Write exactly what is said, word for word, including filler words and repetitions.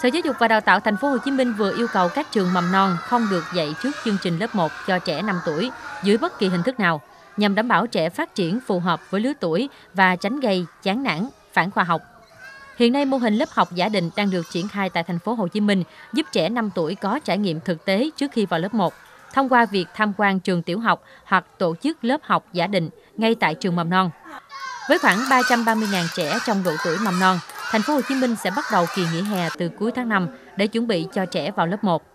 Sở Giáo dục và Đào tạo Thành phố Hồ Chí Minh vừa yêu cầu các trường mầm non không được dạy trước chương trình lớp một cho trẻ năm tuổi dưới bất kỳ hình thức nào, nhằm đảm bảo trẻ phát triển phù hợp với lứa tuổi và tránh gây chán nản, phản khoa học. Hiện nay, mô hình lớp học giả định đang được triển khai tại Thành phố Hồ Chí Minh, giúp trẻ năm tuổi có trải nghiệm thực tế trước khi vào lớp một, thông qua việc tham quan trường tiểu học hoặc tổ chức lớp học giả định ngay tại trường mầm non. Với khoảng ba trăm ba mươi nghìn trẻ trong độ tuổi mầm non, Thành phố Hồ Chí Minh sẽ bắt đầu kỳ nghỉ hè từ cuối tháng năm để chuẩn bị cho trẻ vào lớp một.